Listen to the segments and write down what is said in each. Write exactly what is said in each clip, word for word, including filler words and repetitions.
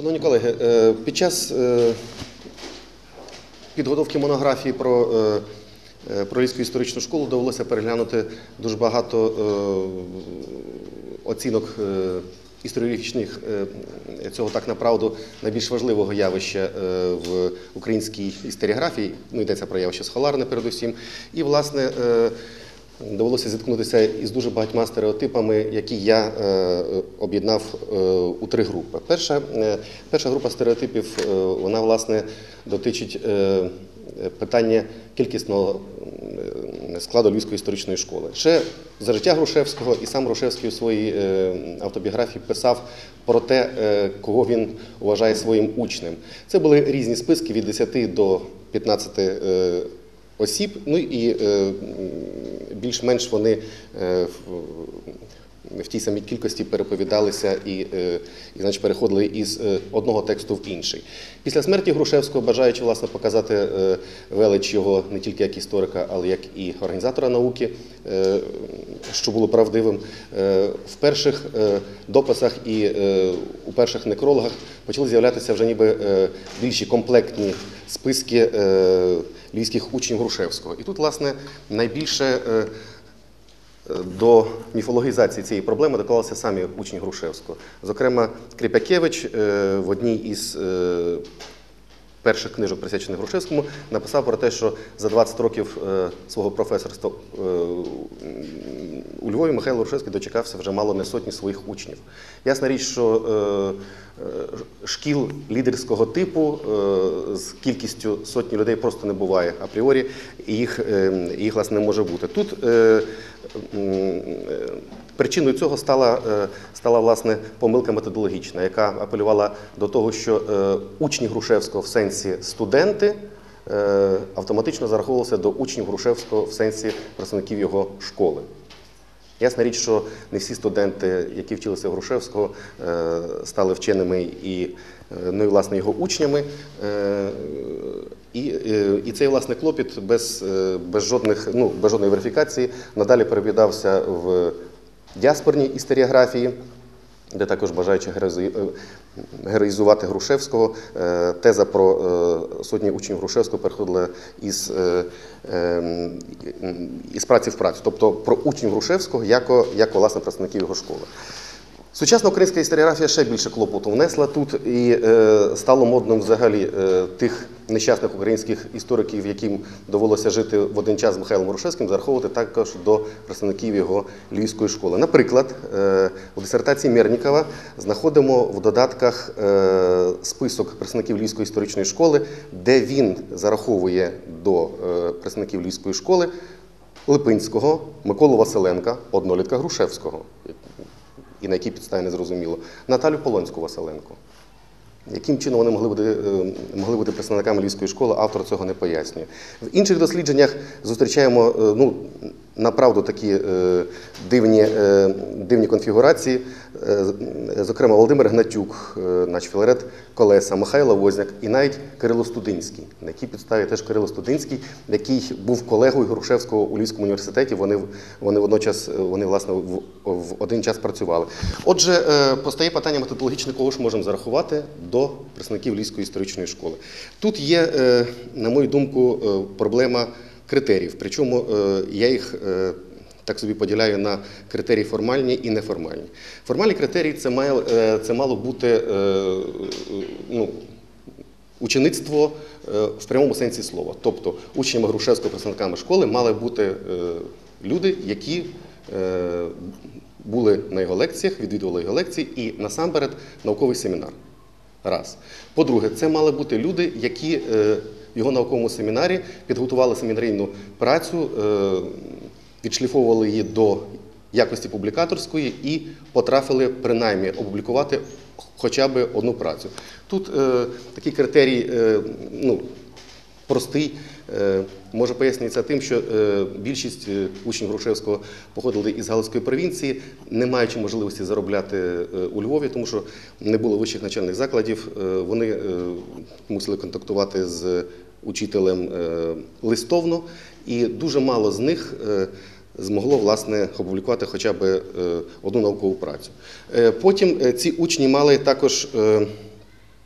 Шановні колеги, під час підготовки монографії про, про Львівську історичну школу довелося переглянути дуже багато оцінок історіографічних цього, так направду, найбільш важливого явища в українській історіографії, ну, йдеться про явище схоларне передусім, і, власне, довелося зіткнутися із дуже багатьма стереотипами, які я е, об'єднав е, у три групи. Перша, е, перша група стереотипів, е, вона, власне, дотичить е, питання кількісного складу Львівської історичної школи. Ще за життя Грушевського і сам Грушевський у своїй е, автобіографії писав про те, е, кого він вважає своїм учнем. Це були різні списки від десяти до п'ятнадцяти е, осіб, ну і е, більш-менш вони е, в, в тій самій кількості переповідалися і, е, і значить, переходили із е, одного тексту в інший. Після смерті Грушевського, бажаючи, власне, показати е, велич його не тільки як історика, але як і організатора науки, е, що було правдивим, е, в перших е, дописах і е, у перших некрологах почали з'являтися вже ніби е, більші комплектні списки е, львівських учнів Грушевського. І тут, власне, найбільше е, до міфологізації цієї проблеми доклалися самі учні Грушевського. Зокрема, Кріп'якевич е, в одній із е, перших книжок, присвячених Грушевському, написав про те, що за двадцять років е, свого професорства е, у Львові Михайло Грушевський дочекався вже мало не сотні своїх учнів. Ясна річ, що е, е, шкіл лідерського типу е, з кількістю сотні людей просто не буває апріорі, і їх, е, їх власне, не може бути. Тут е, е, причиною цього стала, е, стала, власне, помилка методологічна, яка апелювала до того, що е, учні Грушевського в сенсі студенти е, автоматично зараховувалися до учнів Грушевського в сенсі представників його школи. Ясна річ, що не всі студенти, які вчилися в Грушевського, стали вченими і, ну, і власне, його учнями. І, і цей, власне, клопіт без, без, жодних, ну, без жодної верифікації надалі переповідався в діаспорній історіографії, де також, бажаючи героїзувати Грушевського, теза про сотні учнів Грушевського переходила із, із праці в працю, тобто про учнів Грушевського як, як власне, представників його школи. Сучасна українська історіографія ще більше клопоту внесла тут, і е, стало модним взагалі е, тих нещасних українських істориків, яким довелося жити в один час з Михайлом Грушевським, зараховувати також до представників його львівської школи. Наприклад, е, у дисертації Мернікова знаходимо в додатках е, список представників Львівської історичної школи, де він зараховує до е, представників Львівської школи Липинського, Миколу Василенка, однолітка Грушевського. І на якій підставі, не зрозуміло, Наталю Полонську-Василенко. Яким чином вони могли бути, могли бути представниками Львівської школи, автор цього не пояснює. В інших дослідженнях зустрічаємо, ну, направду такі е, дивні, е, дивні конфігурації. Е, зокрема, Володимир Гнатюк, е, наш Філарет Колеса, Михайло Возняк і навіть Кирило Студинський, на якій підставі теж Кирило Студинський, який був колегою Грушевського у Львівському університеті, вони, вони, водночас, вони власне, в, в один час працювали. Отже, е, постає питання методологічне, кого ж можемо зарахувати до представників Львівської історичної школи. Тут є, е, на мою думку, е, проблема критеріїв, причому я їх так собі поділяю на критерії формальні і неформальні. Формальні критерії – це мало, це мало бути, ну, учеництво в прямому сенсі слова. Тобто учнями Грушевського, представниками школи мали бути люди, які були на його лекціях, відвідували його лекції і насамперед науковий семінар. Раз. По-друге, це мали бути люди, які в його науковому семінарі підготували семінарійну працю, відшліфовували її до якості публікаторської і потрапили принаймні опублікувати хоча б одну працю. Тут е, такий критерій, е, ну, простий, е, може пояснюється тим, що е, більшість учнів Грушевського походили із Галицької провінції, не маючи можливості заробляти е, у Львові, тому що не було вищих навчальних закладів, е, вони е, мусили контактувати з учителем е, листовно, і дуже мало з них е, змогло, власне, опублікувати хоча б е, одну наукову працю. Е, потім е, ці учні мали також е,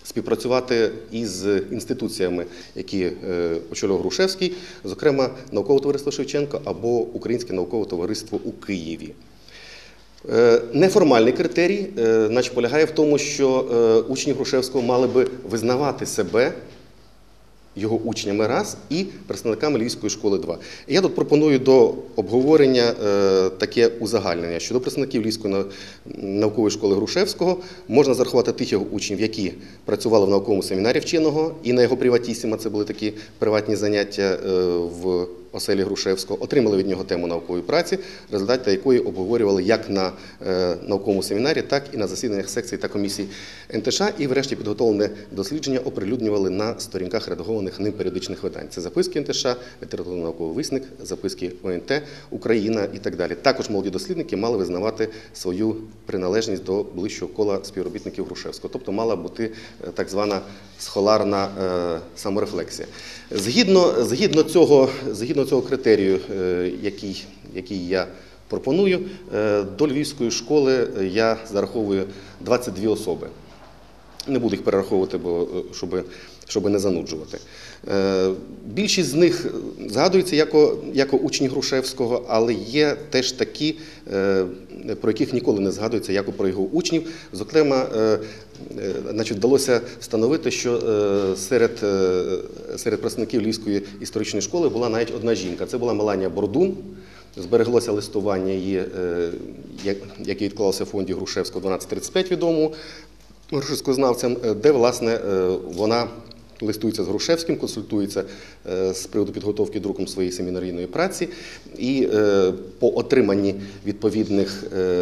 співпрацювати із інституціями, які очолював Грушевський, зокрема Наукове товариство Шевченка або Українське наукове товариство у Києві. Неформальний критерій, значить, полягає в тому, що учні Грушевського мали би визнавати себе його учнями раз і представниками Львівської школи два. І я тут пропоную до обговорення е, таке узагальнення. Щодо представників Львівської наукової школи Грушевського можна зарахувати тих його учнів, які працювали в науковому семінарі вченого, і на його приватісіма, це були такі приватні заняття е, в оселі Грушевського, отримали від нього тему наукової праці, результати якої обговорювали як на е, науковому семінарі, так і на засіданнях секцій та комісій ен те ше а, і врешті підготовлене дослідження оприлюднювали на сторінках редагованих ним періодичних видань. Це записки ен те ше а, літературно-науковий висник, записки о ен те, Україна і так далі. Також молоді дослідники мали визнавати свою приналежність до ближчого кола співробітників Грушевського, тобто мала бути так звана схоларна е, саморефлексія. Згідно, згідно, цього, згідно цього критерію, е, який, який я пропоную, е, до Львівської школи я зараховую двадцять дві особи. Не буду їх перераховувати, бо, щоб, щоб не зануджувати. Е, більшість з них згадується як, як учні Грушевського, але є теж такі, е, про яких ніколи не згадується, як про його учнів. Зокрема, е, значить, вдалося встановити, що е, серед, е, серед представників Львівської історичної школи була навіть одна жінка. Це була Меланія Бордун. Збереглося листування її, е, яке відклалося в фонді Грушевського дванадцять тридцять п'ять відомому грушевськознавцям, де, власне, вона листується з Грушевським, консультується з приводу підготовки друком своєї семінарійної праці, і по отриманні відповідних,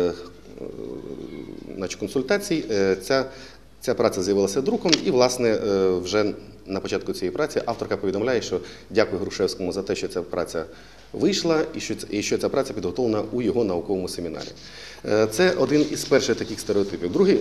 значить, консультацій ця, ця праця з'явилася друком, і, власне, вже на початку цієї праці авторка повідомляє, що дякую Грушевському за те, що ця праця вийшла і що, і що ця праця підготовлена у його науковому семінарі. Це один із перших таких стереотипів. Другий,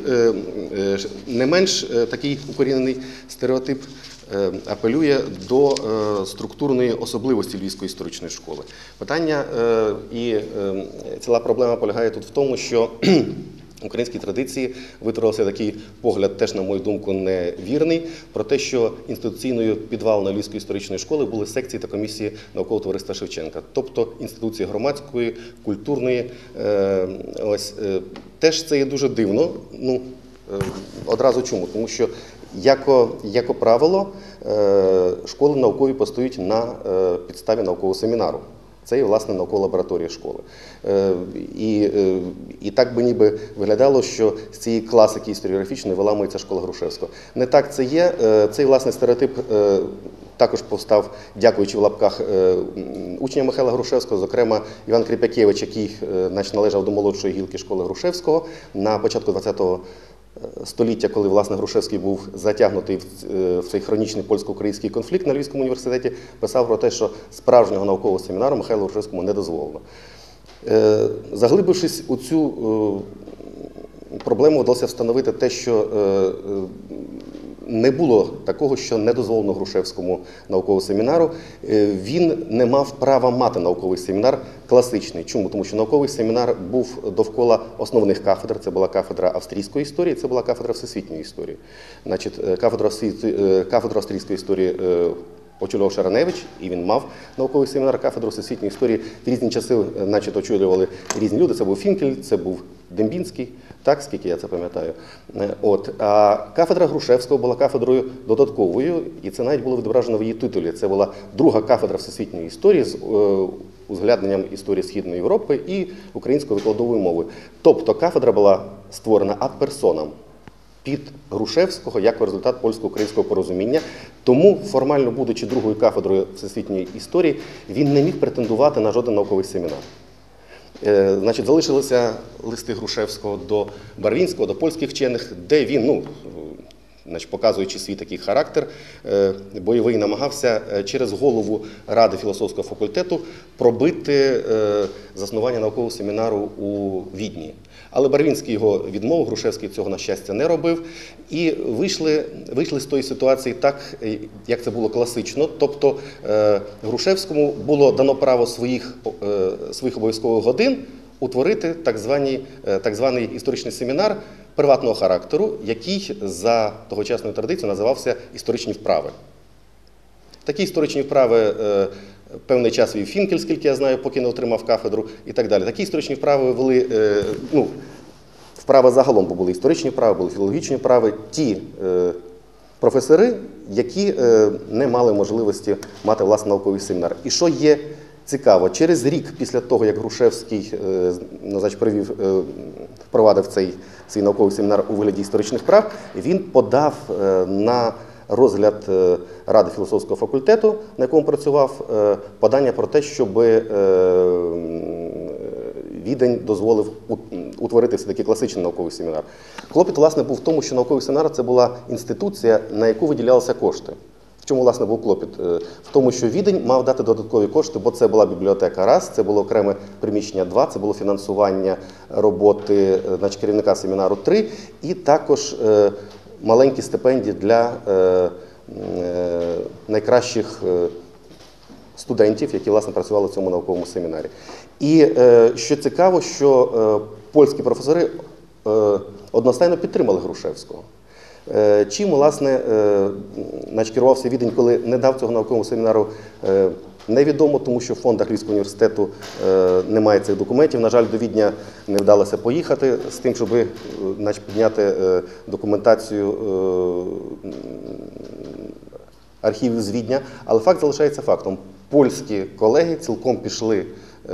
не менш такий укорінений стереотип, апелює до структурної особливості Львівської історичної школи. Питання і ціла проблема полягає тут в тому, що в українській традиції витворився такий погляд, теж, на мою думку, невірний, про те, що інституційною підвалиною Львівської історичної школи були секції та комісії Наукового товариства Шевченка, тобто інституції громадської, культурної. Ось, теж це є дуже дивно. Ну, одразу чому? Тому що, яко, яко правило, школи наукові постають на підставі наукового семінару. Це є, власне, наукова лабораторія школи. І, і так би ніби виглядало, що з цієї класики історіографічної виламується школа Грушевського. Не так це є. Цей, власне, стереотип також постав, дякуючи в лапках учням Михайла Грушевського, зокрема Іван Кріп'якевич, який, значить, належав до молодшої гілки школи Грушевського на початку ХХ століття, коли, власне, Грушевський був затягнутий в цей хронічний польсько-український конфлікт на Львівському університеті, писав про те, що справжнього наукового семінару Михайлу Грушевському не дозволено. Заглибившись у цю проблему, вдалося встановити те, що не було такого, що не дозволено Грушевському науковому семінару. Він не мав права мати науковий семінар класичний. Чому? Тому що науковий семінар був довкола основних кафедр. Це була кафедра австрійської історії, це була кафедра всесвітньої історії. Значить, кафедра, кафедра австрійської історії очолював Шараневич, і він мав науковий семінар, кафедру всесвітньої історії. В різні часи, значить, очолювали різні люди. Це був Фінкель, це був Дембінський, так, скільки я це пам'ятаю. От. А кафедра Грушевського була кафедрою додатковою, і це навіть було відображено в її титулі. Це була друга кафедра всесвітньої історії з узглядненням історії Східної Європи і української викладової мови. Тобто кафедра була створена ад персонам під Грушевського як результат польсько-українського порозуміння. Тому, формально будучи другою кафедрою всесвітньої історії, він не міг претендувати на жоден науковий семінар. Значить, залишилися листи Грушевського до Барвінського, до польських вчених, де він, ну, значить, показуючи свій такий характер бойовий, намагався через голову Ради філософського факультету пробити заснування наукового семінару у Відні. Але Барвінський його відмовив, Грушевський цього, на щастя, не робив. І вийшли, вийшли з тої ситуації так, як це було класично. Тобто Грушевському було дано право своїх, своїх обов'язкових годин утворити так, звані, так званий історичний семінар приватного характеру, який за тогочасною традицією називався історичні вправи. Такі історичні вправи певний час вів Фінкель, скільки я знаю, поки не отримав кафедру і так далі. Такі історичні вправи вели, ну, вправи загалом, бо були історичні вправи, були філологічні вправи, ті професори, які не мали можливості мати власний науковий семінар. І що є цікаво, через рік після того, як Грушевський ну, значить, привів, впровадив цей свій науковий семінар у вигляді історичних прав, він подав на розгляд Ради філософського факультету, на якому працював, подання про те, щоб Відень дозволив утворити все-таки класичний науковий семінар. Клопіт, власне, був в тому, що науковий семінар – це була інституція, на яку виділялися кошти. В чому, власне, був клопіт? В тому, що Відень мав дати додаткові кошти, бо це була бібліотека раз, це було окреме приміщення два, це було фінансування роботи значить, керівника семінару три, і також маленькі стипендії для найкращих студентів, які, власне, працювали в цьому науковому семінарі. І що цікаво, що польські професори одностайно підтримали Грушевського. Чим, власне, значить, керувався Відень, коли не дав цього наукового семінару, невідомо, тому що в фондах Львівського університету немає цих документів. На жаль, до Відня не вдалося поїхати з тим, щоб значить, підняти документацію архівів з Відня. Але факт залишається фактом. Польські колеги цілком пішли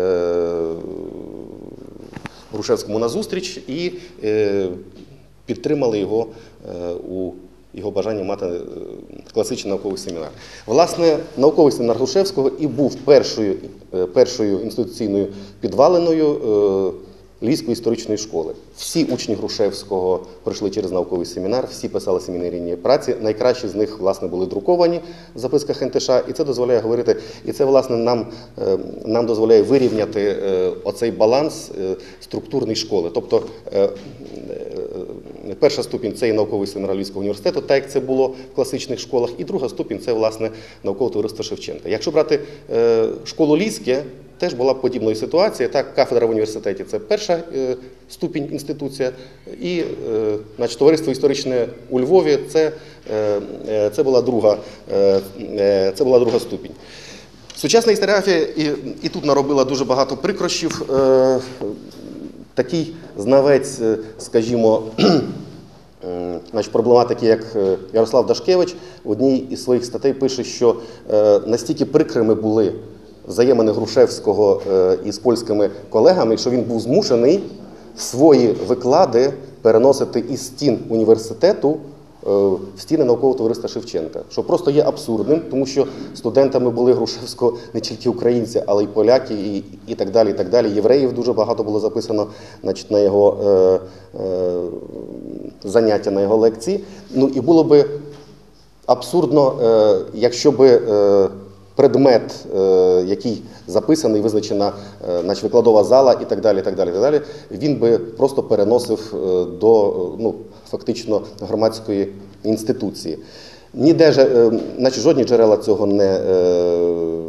Грушевському назустріч і підтримали його у його бажанні мати класичний науковий семінар. Власне, науковий семінар Грушевського і був першою, першою інституційною підвалиною Львівської історичної школи. Всі учні Грушевського пройшли через науковий семінар, всі писали семінарійні праці. Найкращі з них, власне, були друковані в записках ен те ша, і це дозволяє говорити, і це, власне, нам, нам дозволяє вирівняти оцей баланс структурної школи. Тобто, перша ступінь – це і науковий семінар Львівського університету, так як це було в класичних школах, і друга ступінь – це, власне, наукове товариство Шевченка. Якщо брати школу Ліське, теж була подібна ситуація. Так, кафедра в університеті – це перша ступінь інституція, і значить, товариство історичне у Львові – це, це, була друга, це була друга ступінь. Сучасна історіографія і, і тут наробила дуже багато прикрощів. Такий знавець, скажімо, значить, проблематики, як Ярослав Дашкевич, в одній із своїх статей пише, що настільки прикрими були взаємини Грушевського із польськими колегами, що він був змушений свої виклади переносити із стін університету в стіни наукового товариства Шевченка, що просто є абсурдним, тому що студентами були Грушевського не тільки українці, але й поляки, і, і так далі, і так далі. Євреїв дуже багато було записано, значить, на його е, е, заняття, на його лекції. Ну і було би абсурдно, е, якщо би е, предмет, е, який записаний, визначена е, значить, викладова зала і так далі, і так далі, і так далі, він би просто переносив е, до, ну, фактично, громадської інституції. Ніде, е, значить, жодні джерела цього не е,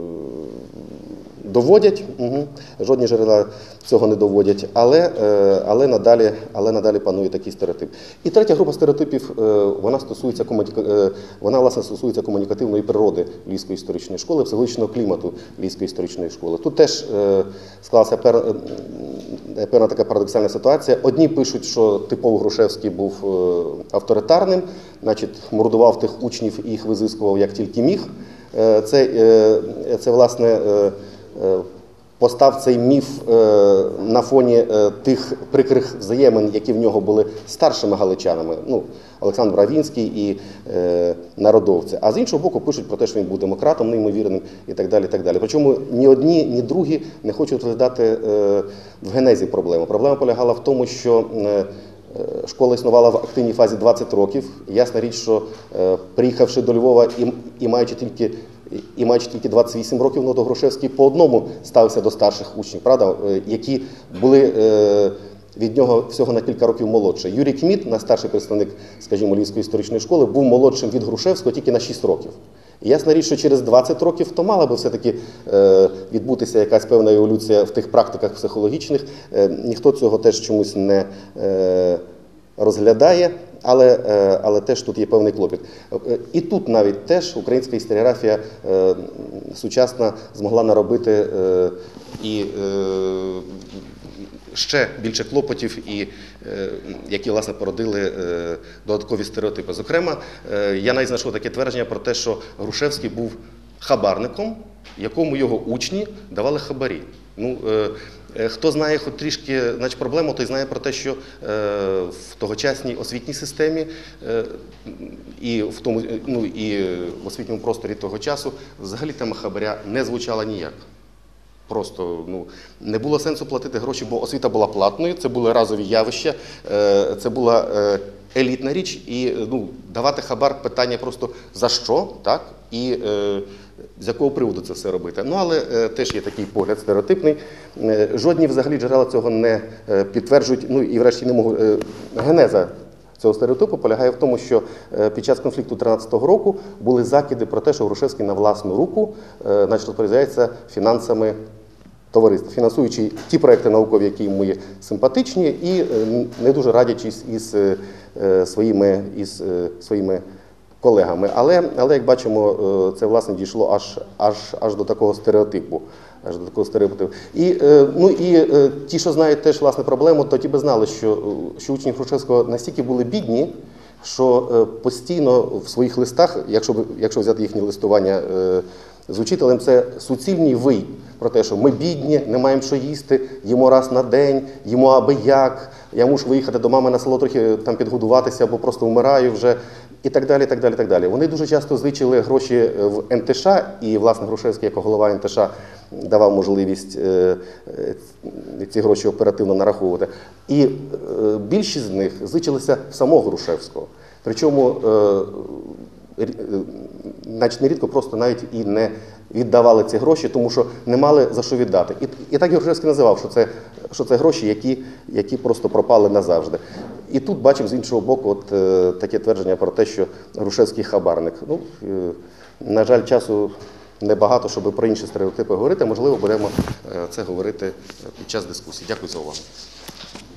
доводять, угу. Жодні джерела цього не доводять, але, е, але, надалі, але надалі панує такий стереотип. І третя група стереотипів, е, вона, стосується комуніка... е, вона, власне, стосується комунікативної природи Львівської історичної школи, психологічного клімату Львівської історичної школи. Тут теж е, склалася пер... певна така парадоксальна ситуація. Одні пишуть, що типово Грушевський був е, авторитарним, значить, мордував тих учнів і їх визискував як тільки міг. Е, це, е, це, власне, е, постав цей міф на фоні тих прикрих взаємин, які в нього були з старшими галичанами, ну, Олександр Бравінський і народовці. А з іншого боку пишуть про те, що він був демократом, неймовірним і так далі, і так далі. Причому ні одні, ні другі не хочуть розглядати в генезі проблему. Проблема полягала в тому, що школа існувала в активній фазі двадцять років. Ясна річ, що приїхавши до Львова і, і маючи тільки І маючи тільки двадцять вісім років, ну, то Грушевський по одному ставився до старших учнів, правда, які були від нього всього на кілька років молодше. Юрій Кміт, найстарший представник, скажімо, Львівської історичної школи, був молодшим від Грушевського тільки на шість років. І ясна річ, що через двадцять років то мала би все-таки відбутися якась певна еволюція в тих практиках психологічних. Ніхто цього теж чомусь не розглядає, але, е, але теж тут є певний клопіт. Е, І тут навіть теж українська історіографія е, сучасна змогла наробити е, і е, ще більше клопотів, і, е, які, власне, породили е, додаткові стереотипи. Зокрема, е, я навіть знайшов таке твердження про те, що Грушевський був хабарником, якому його учні давали хабарі. Ну, е, е, хто знає хоч трішки, значить, проблему, той знає про те, що е, в тогочасній освітній системі е, і, в тому, ну, і в освітньому просторі того часу взагалі тема хабаря не звучала ніяк. Просто ну, не було сенсу платити гроші, бо освіта була платною, це були разові явища, е, це була е, елітна річ, і ну, давати хабар – питання просто за що, так, і е, з якого приводу це все робити. Ну, але е, теж є такий погляд стереотипний. Е, жодні взагалі джерела цього не е, підтверджують, ну і врешті не можу. Е, генеза цього стереотипу полягає в тому, що е, під час конфлікту тринадцятого року були закиди про те, що Грушевський на власну руку е, значить, розпоряджається фінансами товариства, фінансуючи ті проекти наукові, які йому є симпатичні, і е, не дуже радячись із е, своїми, із е, своїми колегами. Але, але, як бачимо, е, це, власне, дійшло аж, аж, аж до такого стереотипу. Аж до такого стереотипу. І, е, ну, і е, ті, що знають теж, власне, проблему, то ті би знали, що, що учні Грушевського настільки були бідні, що е, постійно в своїх листах, якщо, якщо взяти їхнє листування е, з учителем, це суцільний вий про те, що ми бідні, не маємо що їсти, їмо раз на день, їмо аби як, я мушу виїхати до мами на село трохи там підгодуватися, або просто вмираю вже, і так далі, і так далі, і так далі. Вони дуже часто зичили гроші в ен те ша, і, власне, Грушевський, як голова ен те ша, давав можливість е, ці гроші оперативно нараховувати. І е, більшість з них зичилися в самого Грушевського. Причому, е, значить, нерідко просто навіть і не віддавали ці гроші, тому що не мали за що віддати. І, і так і Грушевський називав, що це, що це гроші, які, які просто пропали назавжди. І тут бачимо з іншого боку от, е, таке твердження про те, що Грушевський хабарник. Ну, е, на жаль, часу небагато, щоб про інші стереотипи говорити. Можливо, будемо е, це говорити під час дискусії. Дякую за увагу.